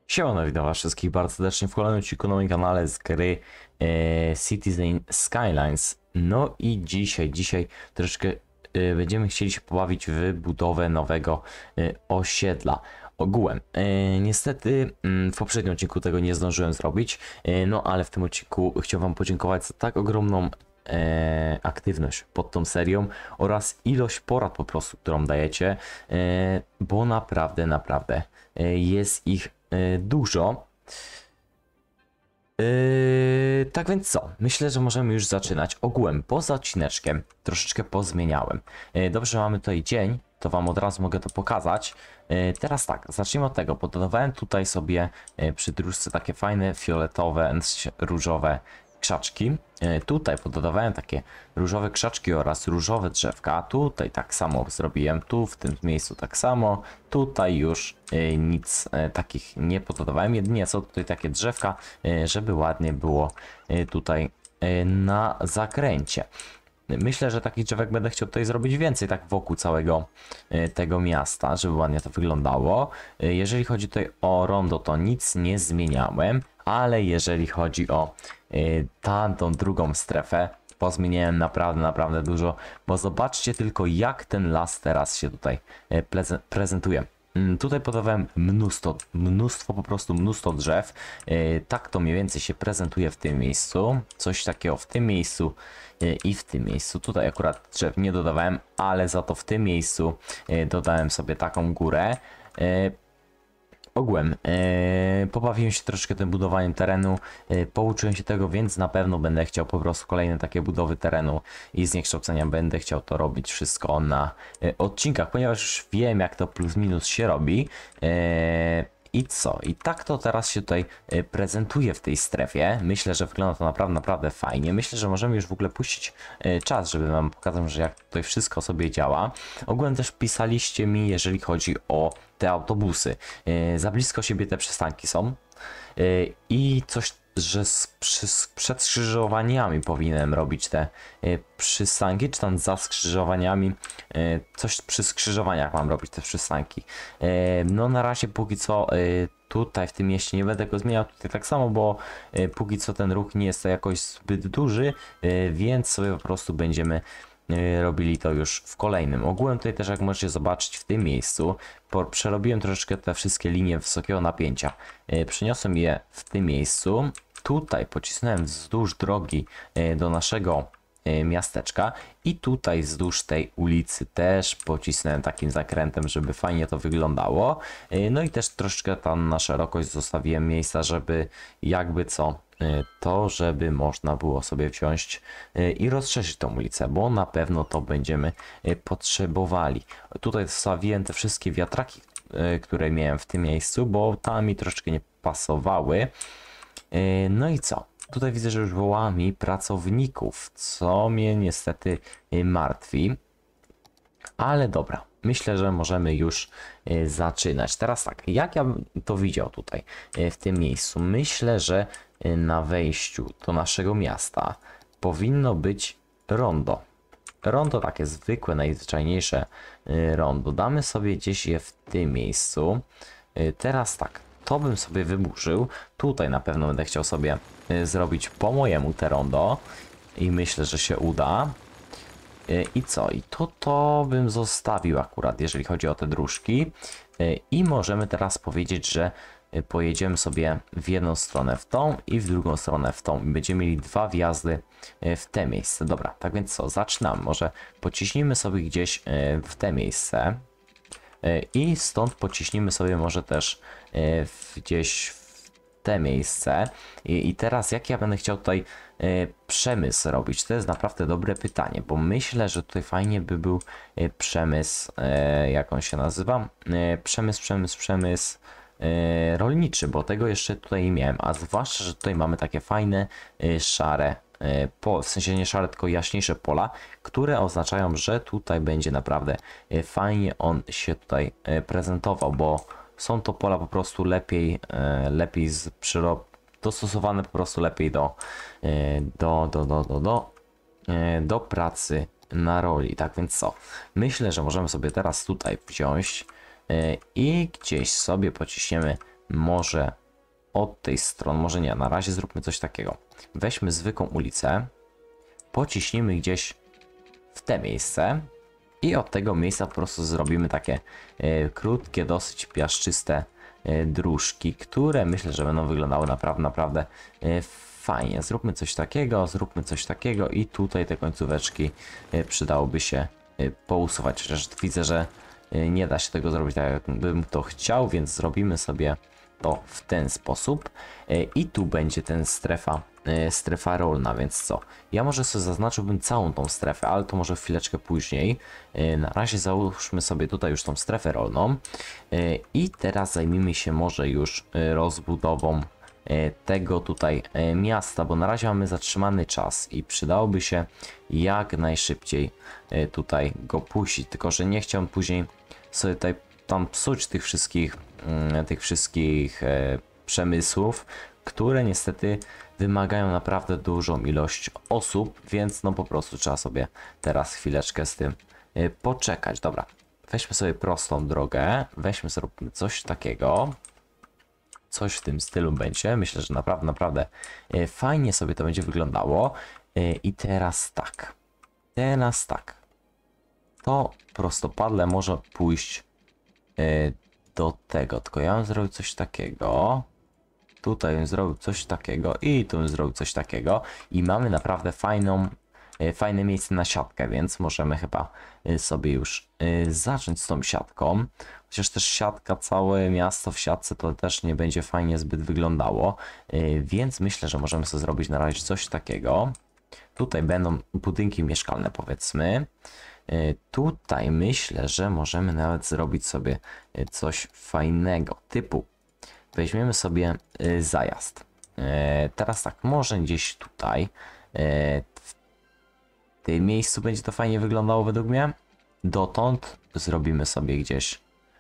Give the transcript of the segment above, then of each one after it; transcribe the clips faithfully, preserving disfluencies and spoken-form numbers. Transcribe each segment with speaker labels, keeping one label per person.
Speaker 1: Siemano, witam was wszystkich bardzo serdecznie w kolejnym odcinku na moim kanale z gry e, Citizen Skylines. No i dzisiaj, dzisiaj troszeczkę e, będziemy chcieli się pobawić w budowę nowego e, osiedla. Ogółem, e, niestety mm, w poprzednim odcinku tego nie zdążyłem zrobić, e, no ale w tym odcinku chciałbym wam podziękować za tak ogromną E, aktywność pod tą serią oraz ilość porad po prostu, którą dajecie, e, bo naprawdę, naprawdę e, jest ich e, dużo. E, tak więc co? Myślę, że możemy już zaczynać. Ogółem, poza odcineczkiem troszeczkę pozmieniałem. E, dobrze, mamy tutaj dzień, to wam od razu mogę to pokazać. E, teraz tak, zacznijmy od tego. Pododawałem tutaj sobie e, przy dróżce takie fajne fioletowe, różowe krzaczki. Tutaj pododawałem takie różowe krzaczki oraz różowe drzewka. Tutaj tak samo zrobiłem, tu w tym miejscu tak samo. Tutaj już y, nic y, takich nie pododawałem, jedynie co tutaj takie drzewka, y, żeby ładnie było y, tutaj y, na zakręcie. Myślę, że takich drzewek będę chciał tutaj zrobić więcej, tak wokół całego y, tego miasta, żeby ładnie to wyglądało. Y, jeżeli chodzi tutaj o rondo, to nic nie zmieniałem, ale jeżeli chodzi o y, tamtą drugą strefę, pozmieniałem naprawdę, naprawdę dużo, bo zobaczcie tylko, jak ten las teraz się tutaj y, prezentuje. Tutaj podawałem mnóstwo, mnóstwo, po prostu mnóstwo drzew. Yy, tak to mniej więcej się prezentuje w tym miejscu. Coś takiego w tym miejscu yy, i w tym miejscu. Tutaj akurat drzew nie dodawałem, ale za to w tym miejscu yy, dodałem sobie taką górę. Yy, Ogółem, yy, pobawiłem się troszkę tym budowaniem terenu, yy, pouczyłem się tego, więc na pewno będę chciał po prostu kolejne takie budowy terenu i zniekształcenia będę chciał to robić wszystko na yy, odcinkach, ponieważ już wiem, jak to plus minus się robi. Yy, I co? I tak to teraz się tutaj y, prezentuje w tej strefie. Myślę, że wygląda to naprawdę, naprawdę fajnie. Myślę, że możemy już w ogóle puścić y, czas, żeby wam pokazać, że jak tutaj wszystko sobie działa. Ogólnie też pisaliście mi, jeżeli chodzi o te autobusy. Y, za blisko siebie te przystanki są. Y, I coś, że z, przy, przed skrzyżowaniami powinienem robić te y, przystanki, czy tam za skrzyżowaniami, y, coś przy skrzyżowaniach mam robić te przystanki. Y, no na razie póki co y, tutaj w tym mieście nie będę go zmieniał, tutaj tak samo, bo y, póki co ten ruch nie jest to jakoś zbyt duży, y, więc sobie po prostu będziemy robili to już w kolejnym. Ogółem tutaj też, jak możecie zobaczyć w tym miejscu, przerobiłem troszeczkę te wszystkie linie wysokiego napięcia. Przeniosłem je w tym miejscu. Tutaj pocisnąłem wzdłuż drogi do naszego miasteczka i tutaj wzdłuż tej ulicy też pocisnąłem takim zakrętem, żeby fajnie to wyglądało. No i też troszeczkę tam na szerokość zostawiłem miejsca, żeby jakby co, to żeby można było sobie wziąć i rozszerzyć tą ulicę, bo na pewno to będziemy potrzebowali. Tutaj zostawiłem te wszystkie wiatraki, które miałem w tym miejscu, bo tam mi troszeczkę nie pasowały. No i co? Tutaj widzę, że już woła mi pracowników, co mnie niestety martwi. Ale dobra, myślę, że możemy już zaczynać. Teraz tak, jak ja bym to widział tutaj w tym miejscu? Myślę, że na wejściu do naszego miasta powinno być rondo. Rondo takie zwykłe, najzwyczajniejsze rondo. Damy sobie gdzieś je w tym miejscu. Teraz tak, to bym sobie wyburzył. Tutaj na pewno będę chciał sobie zrobić po mojemu te rondo. I myślę, że się uda. I co? I to to bym zostawił akurat, jeżeli chodzi o te dróżki. I możemy teraz powiedzieć, że pojedziemy sobie w jedną stronę w tą i w drugą stronę w tą. I będziemy mieli dwa wjazdy w te miejsce. Dobra, tak więc co? Zaczynamy. Może pociśnijmy sobie gdzieś w te miejsce. I stąd pociśnijmy sobie może też gdzieś w te miejsce. I, i teraz jak ja będę chciał tutaj przemysł robić? To jest naprawdę dobre pytanie, bo myślę, że tutaj fajnie by był przemysł, jak on się nazywa? Przemysł, przemysł, przemysł rolniczy, bo tego jeszcze tutaj nie miałem, a zwłaszcza, że tutaj mamy takie fajne, szare po, w sensie nie szare, tylko jaśniejsze pola, które oznaczają, że tutaj będzie naprawdę fajnie on się tutaj prezentował, bo są to pola po prostu lepiej, lepiej z przyro dostosowane po prostu lepiej do, do, do, do, do, do, do pracy na roli. Tak więc co? Myślę, że możemy sobie teraz tutaj wziąć i gdzieś sobie pociśniemy może od tej strony, może nie, na razie zróbmy coś takiego. Weźmy zwykłą ulicę, pociśnijmy gdzieś w te miejsce i od tego miejsca po prostu zrobimy takie e, krótkie, dosyć piaszczyste e, dróżki, które myślę, że będą wyglądały naprawdę, naprawdę e, fajnie. Zróbmy coś takiego, zróbmy coś takiego i tutaj te końcóweczki e, przydałoby się e, pousuwać. Chociaż widzę, że e, nie da się tego zrobić tak, jakbym to chciał, więc zrobimy sobie to w ten sposób e, i tu będzie ten strefa e, strefa rolna, więc co? Ja może sobie zaznaczyłbym całą tą strefę, ale to może chwileczkę później. E, na razie załóżmy sobie tutaj już tą strefę rolną e, i teraz zajmijmy się może już e, rozbudową e, tego tutaj e, miasta, bo na razie mamy zatrzymany czas i przydałoby się jak najszybciej e, tutaj go puścić, tylko że nie chciałem później sobie tutaj tam psuć tych wszystkich tych wszystkich e, przemysłów, które niestety wymagają naprawdę dużą ilość osób, więc no po prostu trzeba sobie teraz chwileczkę z tym e, poczekać. Dobra, weźmy sobie prostą drogę, weźmy sobie coś takiego, coś w tym stylu będzie. Myślę, że naprawdę, naprawdę e, fajnie sobie to będzie wyglądało. E, I teraz tak, teraz tak, to prostopadle może pójść e, do tego, tylko ja bym zrobił coś takiego, tutaj bym zrobił coś takiego i tu bym zrobił coś takiego i mamy naprawdę fajną, e, fajne miejsce na siatkę, więc możemy chyba e, sobie już e, zacząć z tą siatką, chociaż też siatka, całe miasto w siatce to też nie będzie fajnie zbyt wyglądało, e, więc myślę, że możemy sobie zrobić na razie coś takiego. Tutaj będą budynki mieszkalne, powiedzmy. Tutaj myślę, że możemy nawet zrobić sobie coś fajnego, typu weźmiemy sobie zajazd. Teraz tak, może gdzieś tutaj w tym miejscu będzie to fajnie wyglądało według mnie. Dotąd zrobimy sobie gdzieś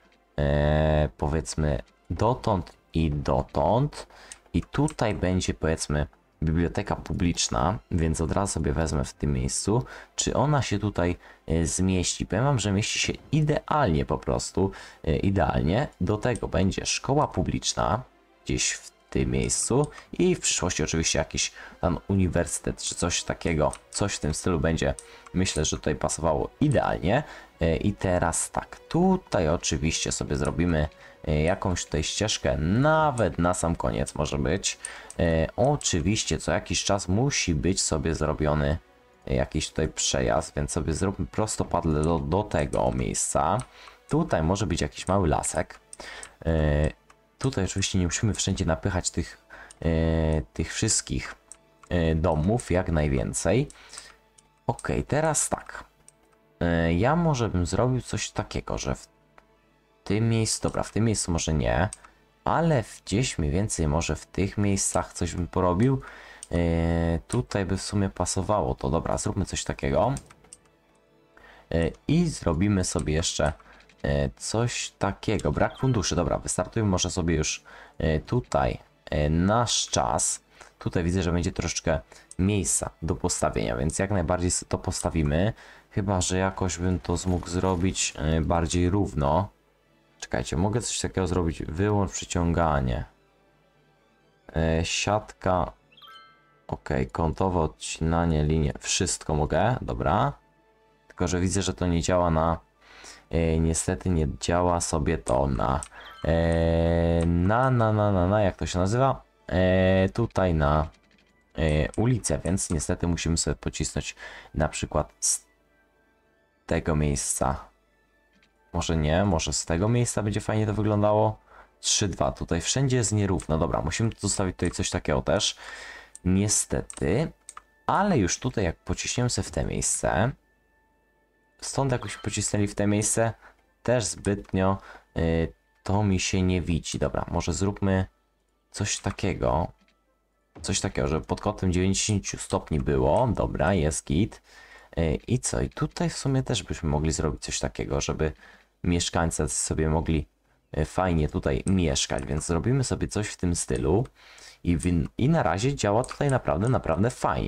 Speaker 1: powiedzmy dotąd i dotąd i tutaj będzie powiedzmy biblioteka publiczna, więc od razu sobie wezmę w tym miejscu, czy ona się tutaj e, zmieści. Powiem wam, że mieści się idealnie po prostu, e, idealnie. Do tego będzie szkoła publiczna gdzieś w tym miejscu i w przyszłości oczywiście jakiś tam uniwersytet czy coś takiego, coś w tym stylu będzie. Myślę, że tutaj pasowało idealnie. E, I teraz tak, tutaj oczywiście sobie zrobimy jakąś tutaj ścieżkę, nawet na sam koniec może być. E, oczywiście co jakiś czas musi być sobie zrobiony jakiś tutaj przejazd, więc sobie zróbmy prostopadle do, do tego miejsca. Tutaj może być jakiś mały lasek. E, tutaj oczywiście nie musimy wszędzie napychać tych, e, tych wszystkich e, domów jak najwięcej. Ok, teraz tak. E, ja może bym zrobił coś takiego, że w W tym miejscu, dobra, w tym miejscu może nie, ale gdzieś mniej więcej może w tych miejscach coś bym porobił. Yy, tutaj by w sumie pasowało to, dobra, zróbmy coś takiego. Yy, I zrobimy sobie jeszcze yy, coś takiego, brak funduszy, dobra, wystartujmy może sobie już yy, tutaj yy, nasz czas. Tutaj widzę, że będzie troszeczkę miejsca do postawienia, więc jak najbardziej to postawimy. Chyba że jakoś bym to mógł zrobić yy, bardziej równo. Czekajcie, mogę coś takiego zrobić. Wyłącz przyciąganie. E, siatka. Ok, kątowe odcinanie, linie. Wszystko mogę, dobra. Tylko że widzę, że to nie działa na... E, niestety nie działa sobie to na... E, na, na, na, na, na, jak to się nazywa? E, tutaj na e, ulicę, więc niestety musimy sobie pocisnąć na przykład z tego miejsca. Może nie, może z tego miejsca będzie fajnie to wyglądało. trzy dwa, tutaj wszędzie jest nierówno. Dobra, musimy zostawić tutaj coś takiego też. Niestety, ale już tutaj jak pociśniemy sobie w te miejsce, stąd jakoś pocisnęli w te miejsce, też zbytnio y, to mi się nie widzi. Dobra, może zróbmy coś takiego. Coś takiego, że pod kątem dziewięćdziesiąt stopni było. Dobra, jest git. Y, I co? I tutaj w sumie też byśmy mogli zrobić coś takiego, żeby mieszkańcy sobie mogli fajnie tutaj mieszkać, więc zrobimy sobie coś w tym stylu i, w, i na razie działa tutaj naprawdę, naprawdę fajnie.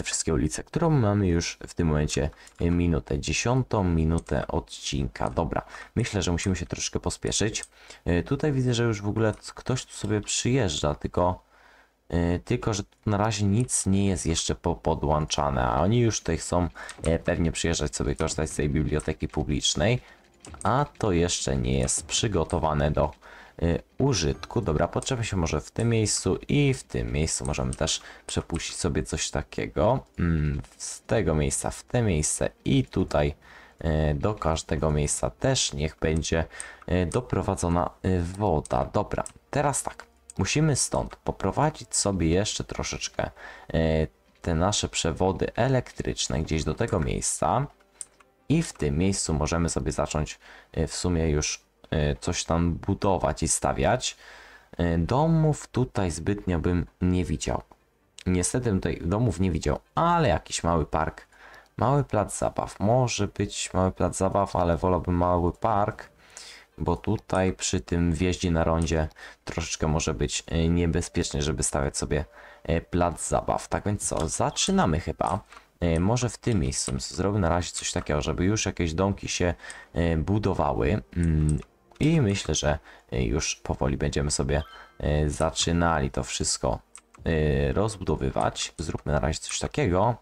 Speaker 1: te wszystkie ulice, którą mamy już w tym momencie minutę, dziesiątą minutę odcinka. Dobra, myślę, że musimy się troszkę pospieszyć. Tutaj widzę, że już w ogóle ktoś tu sobie przyjeżdża, tylko, tylko że na razie nic nie jest jeszcze podłączane, a oni już tutaj chcą pewnie przyjeżdżać sobie korzystać z tej biblioteki publicznej, a to jeszcze nie jest przygotowane do użytku. Dobra, potrzebujemy się może w tym miejscu i w tym miejscu możemy też przepuścić sobie coś takiego. Z tego miejsca w te miejsce i tutaj do każdego miejsca też niech będzie doprowadzona woda. Dobra, teraz tak, musimy stąd poprowadzić sobie jeszcze troszeczkę te nasze przewody elektryczne gdzieś do tego miejsca i w tym miejscu możemy sobie zacząć w sumie już coś tam budować i stawiać. Domów tutaj zbytnio bym nie widział. Niestety bym tutaj domów nie widział, ale jakiś mały park, mały plac zabaw. Może być mały plac zabaw, ale wolałbym mały park, bo tutaj przy tym wjeździe na rondzie troszeczkę może być niebezpiecznie, żeby stawiać sobie plac zabaw. Tak więc co, zaczynamy chyba. Może w tym miejscu zrobię na razie coś takiego, żeby już jakieś domki się budowały. I myślę, że już powoli będziemy sobie zaczynali to wszystko rozbudowywać. Zróbmy na razie coś takiego.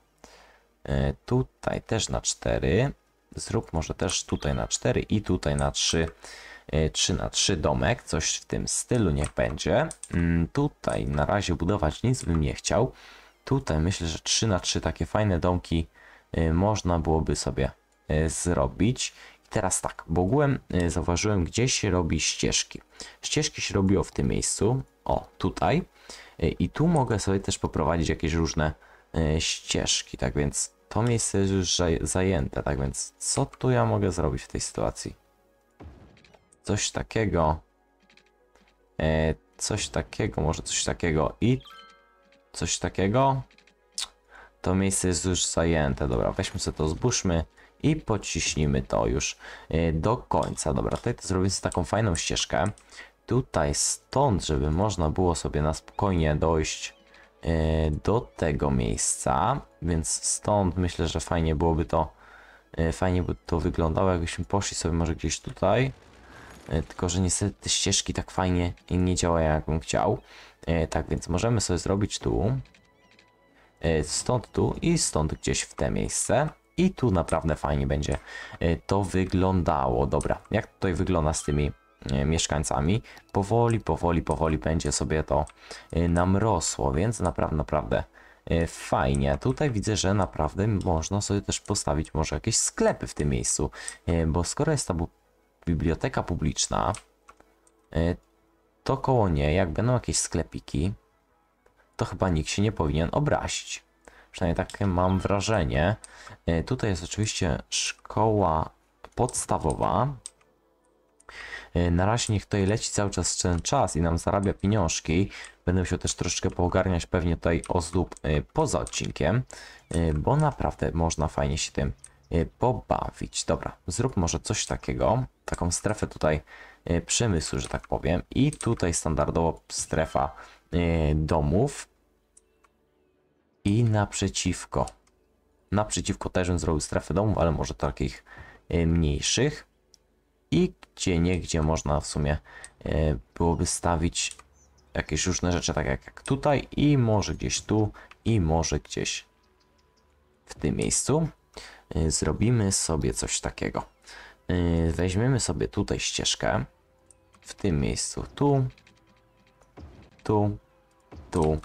Speaker 1: Tutaj też na cztery. Zrób może też tutaj na cztery i tutaj na trzy. trzy na trzy domek. Coś w tym stylu niech będzie. Tutaj na razie budować nic bym nie chciał. Tutaj myślę, że trzy na trzy takie fajne domki można byłoby sobie zrobić. Teraz tak, bo ogółem zauważyłem, gdzie się robi ścieżki. Ścieżki się robiło w tym miejscu, o tutaj. I tu mogę sobie też poprowadzić jakieś różne ścieżki, tak więc to miejsce jest już zajęte, tak więc co tu ja mogę zrobić w tej sytuacji? Coś takiego, coś takiego, może coś takiego i coś takiego. To miejsce jest już zajęte, dobra, weźmy sobie to, zbóżmy. I pociśnijmy to już do końca. Dobra, tutaj to zrobimy sobie taką fajną ścieżkę. Tutaj stąd, żeby można było sobie na spokojnie dojść do tego miejsca. Więc stąd myślę, że fajnie byłoby to, fajnie by to wyglądało, jakbyśmy poszli sobie może gdzieś tutaj. Tylko że niestety te ścieżki tak fajnie nie działają, jakbym chciał. Tak więc możemy sobie zrobić tu. Stąd tu i stąd gdzieś w te miejsce. I tu naprawdę fajnie będzie to wyglądało. Dobra, jak tutaj wygląda z tymi mieszkańcami? Powoli, powoli, powoli będzie sobie to nam rosło, więc naprawdę, naprawdę fajnie. Tutaj widzę, że naprawdę można sobie też postawić może jakieś sklepy w tym miejscu, bo skoro jest ta biblioteka publiczna, to koło niej, jak będą jakieś sklepiki, to chyba nikt się nie powinien obrazić. Przynajmniej takie mam wrażenie. Tutaj jest oczywiście szkoła podstawowa. Na razie niech tutaj leci cały czas ten czas i nam zarabia pieniążki. Będę musiał też troszeczkę poogarniać pewnie tutaj ozdób poza odcinkiem, bo naprawdę można fajnie się tym pobawić. Dobra, zrób może coś takiego. Taką strefę tutaj przemysłu, że tak powiem. I tutaj standardowo strefa domów. I naprzeciwko. Naprzeciwko też bym zrobił strefę domów, ale może takich e, mniejszych. I gdzie niegdzie można w sumie e, byłoby stawić jakieś różne rzeczy, tak jak, jak tutaj. I może gdzieś tu. I może gdzieś w tym miejscu. E, zrobimy sobie coś takiego. E, weźmiemy sobie tutaj ścieżkę. W tym miejscu. Tu. Tu. Tu.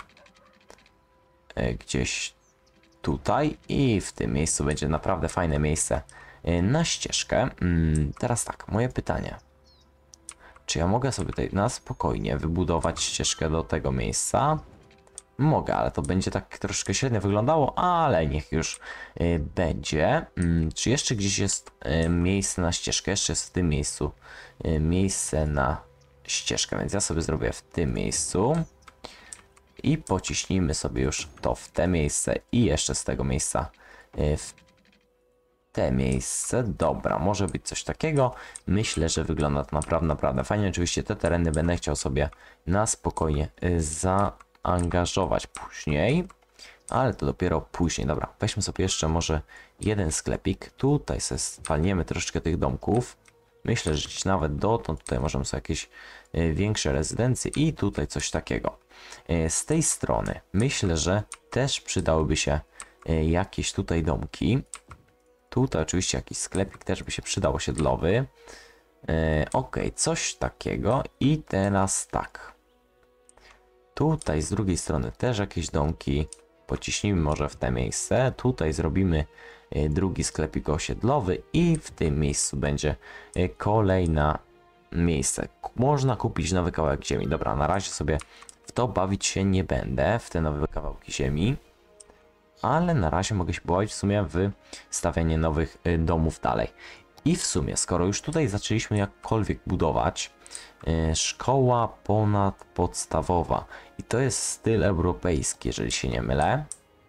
Speaker 1: Gdzieś tutaj i w tym miejscu będzie naprawdę fajne miejsce na ścieżkę. Teraz tak, moje pytanie. Czy ja mogę sobie tutaj na spokojnie wybudować ścieżkę do tego miejsca? Mogę, ale to będzie tak troszkę średnio wyglądało, ale niech już będzie. Czy jeszcze gdzieś jest miejsce na ścieżkę? Jeszcze jest w tym miejscu miejsce na ścieżkę, więc ja sobie zrobię w tym miejscu. I pociśnijmy sobie już to w te miejsce i jeszcze z tego miejsca w te miejsce. Dobra, może być coś takiego. Myślę, że wygląda to naprawdę, naprawdę fajnie. Oczywiście te tereny będę chciał sobie na spokojnie zaangażować później. ale to dopiero później. Dobra, weźmy sobie jeszcze może jeden sklepik. Tutaj sobie spalniemy troszeczkę tych domków. Myślę, że gdzieś nawet dotąd tutaj możemy sobie jakieś y, większe rezydencje i tutaj coś takiego. Y, z tej strony myślę, że też przydałyby się y, jakieś tutaj domki. Tutaj oczywiście jakiś sklepik też by się przydał osiedlowy. Yy, ok, coś takiego. I teraz tak. Tutaj z drugiej strony też jakieś domki. Pociśnijmy może w te miejsce. Tutaj zrobimy yy, drugi sklepik osiedlowy. I w tym miejscu będzie yy, kolejne miejsce. K można kupić nowy kawałek ziemi. Dobra, na razie sobie w to bawić się nie będę. W te nowe kawałki ziemi. Ale na razie mogę się bawić w sumie w stawianie nowych y, domów dalej. I w sumie, skoro już tutaj zaczęliśmy jakkolwiek budować, y, szkoła ponadpodstawowa. I to jest styl europejski, jeżeli się nie mylę.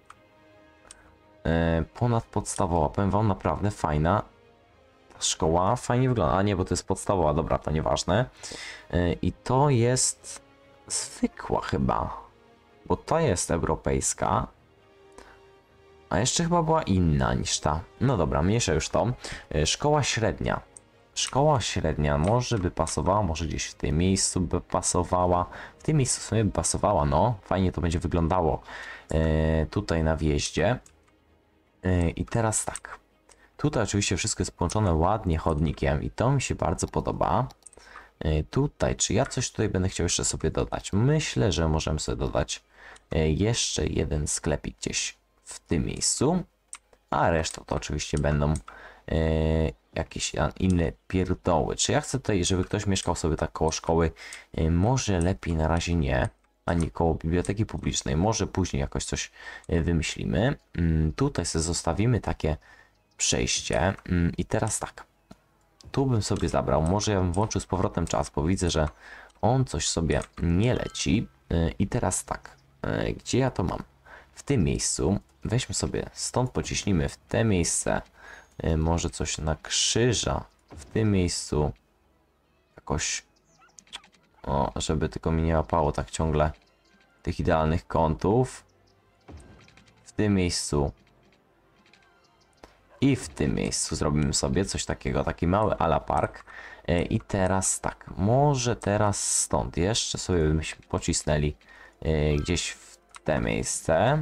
Speaker 1: Y, ponadpodstawowa, powiem wam, naprawdę fajna szkoła, fajnie wygląda. A nie, bo to jest podstawowa, dobra, to nieważne. Y, I to jest zwykła chyba, bo to jest europejska. A jeszcze chyba była inna niż ta. No dobra, mniejsza już to. Szkoła średnia. Szkoła średnia może by pasowała, może gdzieś w tym miejscu by pasowała. W tym miejscu sobie by pasowała, no. Fajnie to będzie wyglądało e, tutaj na wjeździe. E, I teraz tak. Tutaj oczywiście wszystko jest połączone ładnie chodnikiem i to mi się bardzo podoba. E, tutaj, czy ja coś tutaj będę chciał jeszcze sobie dodać? Myślę, że możemy sobie dodać e, jeszcze jeden sklepik gdzieś w tym miejscu, a reszta to oczywiście będą e, jakieś inne pierdoły. Czy ja chcę tutaj, żeby ktoś mieszkał sobie tak koło szkoły? E, może lepiej na razie nie, ani koło biblioteki publicznej. Może później jakoś coś e, wymyślimy. Mm, tutaj sobie zostawimy takie przejście. Mm, I teraz tak. Tu bym sobie zabrał. Może ja bym włączył z powrotem czas, bo widzę, że on coś sobie nie leci. E, I teraz tak. E, gdzie ja to mam? W tym miejscu weźmy sobie, stąd pociśnijmy w te miejsce, yy, może coś na krzyża, w tym miejscu jakoś, o, żeby tylko mi nie łapało tak ciągle tych idealnych kątów, w tym miejscu i w tym miejscu zrobimy sobie coś takiego, taki mały ala park. Yy, i teraz tak, może teraz stąd jeszcze sobie byśmy pocisnęli yy, gdzieś w te miejsce.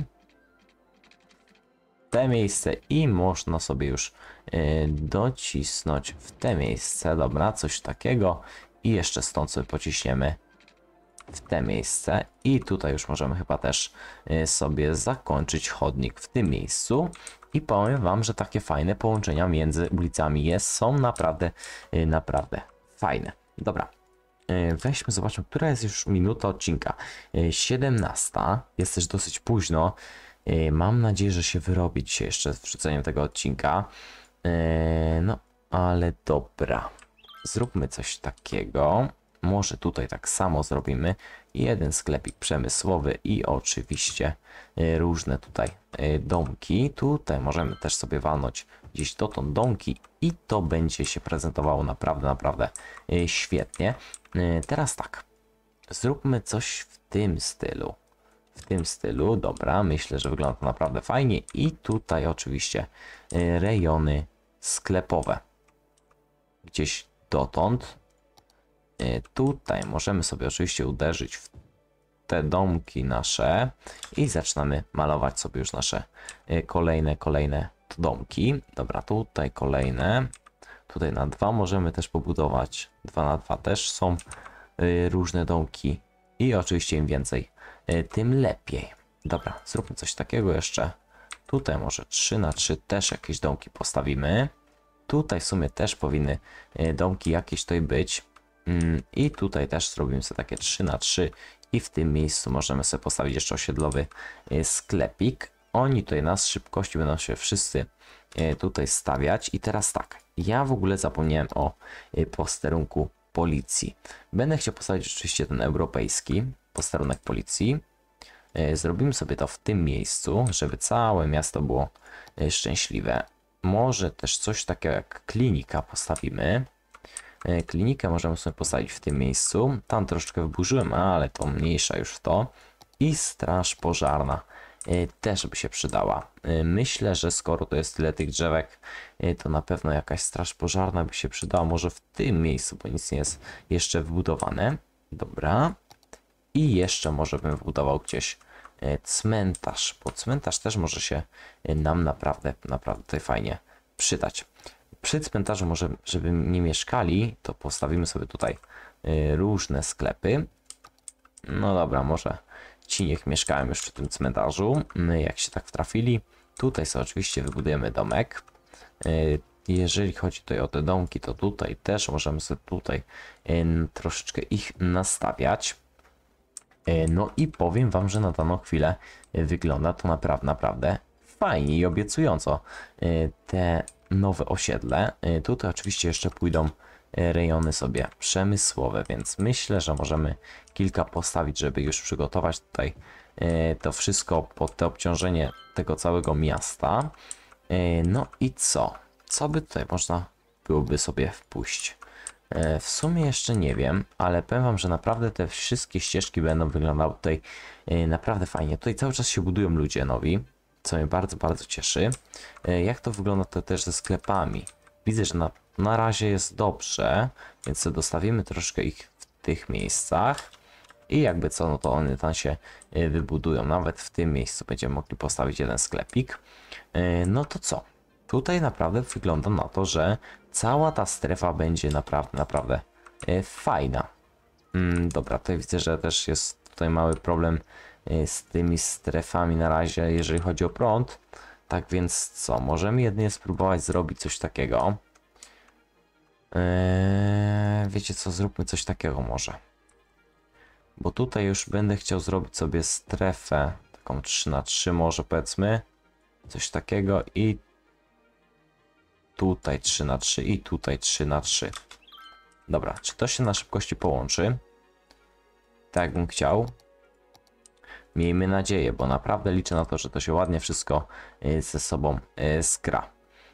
Speaker 1: Te miejsce i można sobie już y, docisnąć w te miejsce. Dobra, coś takiego. I jeszcze stąd sobie pociśniemy w te miejsce. I tutaj już możemy chyba też y, sobie zakończyć chodnik w tym miejscu. I powiem wam, że takie fajne połączenia między ulicami jest, są naprawdę, y, naprawdę fajne. Dobra. Weźmy, zobaczmy, która jest już minuta odcinka. siedemnasta. Jest też dosyć późno. Mam nadzieję, że się wyrobi dzisiaj jeszcze z wrzuceniem tego odcinka. No, ale dobra. Zróbmy coś takiego. Może tutaj tak samo zrobimy. Jeden sklepik przemysłowy i oczywiście różne tutaj domki. Tutaj możemy też sobie walnąć gdzieś dotąd domki i to będzie się prezentowało naprawdę, naprawdę świetnie. Teraz tak. Zróbmy coś w tym stylu. W tym stylu, dobra, myślę, że wygląda to naprawdę fajnie. I tutaj oczywiście rejony sklepowe. Gdzieś dotąd. Tutaj możemy sobie oczywiście uderzyć w te domki nasze i zaczynamy malować sobie już nasze kolejne, kolejne domki. Dobra, tutaj kolejne. Tutaj na dwa możemy też pobudować. Dwa na dwa też są różne domki. I oczywiście im więcej, tym lepiej. Dobra, zróbmy coś takiego jeszcze. Tutaj może trzy na trzy też jakieś domki postawimy. Tutaj w sumie też powinny domki jakieś tutaj być. I tutaj też zrobimy sobie takie trzy na trzy. I w tym miejscu możemy sobie postawić jeszcze osiedlowy sklepik. Oni tutaj na szybkości będą się wszyscy tutaj stawiać. I teraz tak, ja w ogóle zapomniałem o posterunku policji. Będę chciał postawić oczywiście ten europejski posterunek policji. Zrobimy sobie to w tym miejscu, żeby całe miasto było szczęśliwe. Może też coś takiego jak klinika postawimy. Klinikę możemy sobie postawić w tym miejscu. Tam troszeczkę wyburzyłem, ale to mniejsza już w to. I straż pożarna. też by się przydała. Myślę, że skoro to jest tyle tych drzewek, to na pewno jakaś straż pożarna by się przydała, może w tym miejscu, bo nic nie jest jeszcze wbudowane. Dobra. I jeszcze może bym wbudował gdzieś cmentarz, bo cmentarz też może się nam naprawdę, naprawdę tutaj fajnie przydać. Przy cmentarzu może, żeby nie mieszkali, to postawimy sobie tutaj różne sklepy. No dobra, może ci niech mieszkają już przy tym cmentarzu, jak się tak wtrafili. Tutaj sobie oczywiście wybudujemy domek. Jeżeli chodzi tutaj o te domki, to tutaj też możemy sobie tutaj troszeczkę ich nastawiać. No i powiem wam, że na daną chwilę wygląda to naprawdę, naprawdę fajnie i obiecująco. Te nowe osiedle. Tutaj oczywiście jeszcze pójdą rejony sobie przemysłowe, więc myślę, że możemy kilka postawić, żeby już przygotować tutaj to wszystko pod to obciążenie tego całego miasta. No i co? Co by tutaj można byłoby sobie wpuść? W sumie jeszcze nie wiem, ale powiem wam, że naprawdę te wszystkie ścieżki będą wyglądały tutaj naprawdę fajnie. Tutaj cały czas się budują ludzie nowi, co mnie bardzo, bardzo cieszy. Jak to wygląda to też ze sklepami? Widzę, że na, na razie jest dobrze, więc sobie dostawimy troszkę ich w tych miejscach. I jakby co, no to one tam się wybudują. Nawet w tym miejscu będziemy mogli postawić jeden sklepik. No to co? Tutaj naprawdę wygląda na to, że cała ta strefa będzie naprawdę, naprawdę fajna. Dobra, tutaj widzę, że też jest tutaj mały problem z tymi strefami na razie, jeżeli chodzi o prąd. Tak więc co? Możemy jedynie spróbować zrobić coś takiego. Eee, wiecie co? Zróbmy coś takiego może. Bo tutaj już będę chciał zrobić sobie strefę taką trzy na trzy może powiedzmy. Coś takiego i tutaj trzy na trzy i tutaj trzy na trzy. Dobra, czy to się na szybkości połączy? Tak bym chciał. Miejmy nadzieję, bo naprawdę liczę na to, że to się ładnie wszystko ze sobą skra.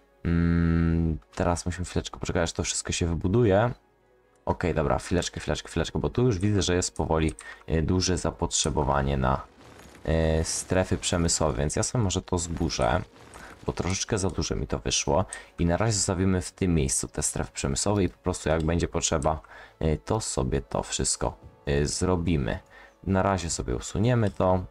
Speaker 1: Hmm, teraz musimy chwileczkę poczekać, aż to wszystko się wybuduje. Ok, dobra, chwileczkę, chwileczkę, chwileczkę, bo tu już widzę, że jest powoli duże zapotrzebowanie na strefy przemysłowe, więc ja sobie może to zburzę, bo troszeczkę za dużo mi to wyszło i na razie zostawimy w tym miejscu te strefy przemysłowe i po prostu jak będzie potrzeba, to sobie to wszystko zrobimy. Na razie sobie usuniemy to,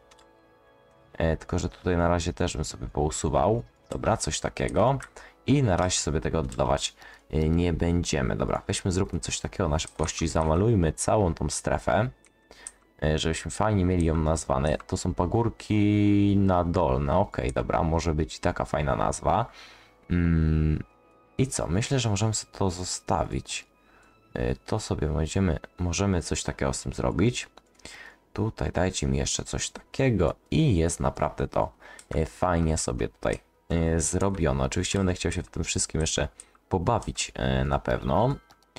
Speaker 1: tylko że tutaj na razie też bym sobie pousuwał, dobra, coś takiego i na razie sobie tego dodawać nie będziemy. Dobra, weźmy, zróbmy coś takiego na szybkości, zamalujmy całą tą strefę, żebyśmy fajnie mieli ją nazwane. To są pagórki nadolne, ok, dobra, może być taka fajna nazwa. Mm, I co? Myślę, że możemy sobie to zostawić. To sobie będziemy, możemy coś takiego z tym zrobić. Tutaj dajcie mi jeszcze coś takiego i jest naprawdę to fajnie sobie tutaj zrobione. Oczywiście będę chciał się w tym wszystkim jeszcze pobawić na pewno,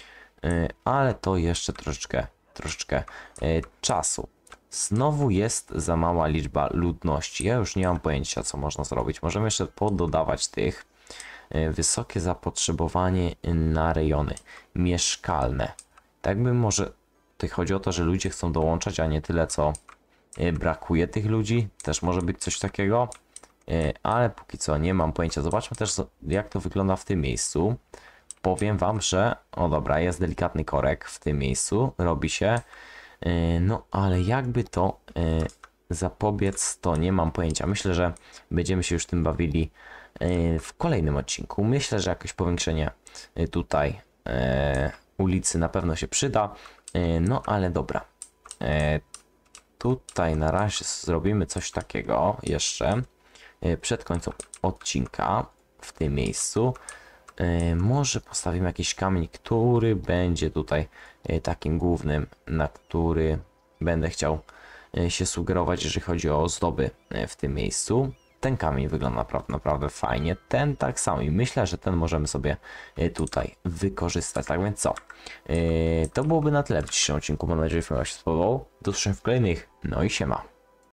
Speaker 1: ale to jeszcze troszeczkę, troszeczkę czasu. Znowu jest za mała liczba ludności. Ja już nie mam pojęcia, co można zrobić. Możemy jeszcze pododawać tych. Wysokie zapotrzebowanie na rejony mieszkalne. Tak bym może... Tutaj chodzi o to, że ludzie chcą dołączać, a nie tyle, co brakuje tych ludzi. Też może być coś takiego. Ale póki co nie mam pojęcia. Zobaczmy też, jak to wygląda w tym miejscu. Powiem wam, że... O dobra, jest delikatny korek w tym miejscu. Robi się. No, ale jakby to zapobiec, to nie mam pojęcia. Myślę, że będziemy się już tym bawili w kolejnym odcinku. Myślę, że jakieś powiększenie tutaj ulicy na pewno się przyda. No, ale dobra. Tutaj na razie zrobimy coś takiego jeszcze przed końcem odcinka w tym miejscu. Może postawimy jakiś kamień, który będzie tutaj takim głównym, na który będę chciał się sugerować, jeżeli chodzi o ozdoby w tym miejscu. Ten kamień wygląda naprawdę, naprawdę fajnie. Ten tak samo i myślę, że ten możemy sobie tutaj wykorzystać. Tak więc co? To byłoby na tyle w dzisiejszym odcinku. Mam nadzieję, że film Wam się spodobał. Do zobaczenia w kolejnych. No i siema.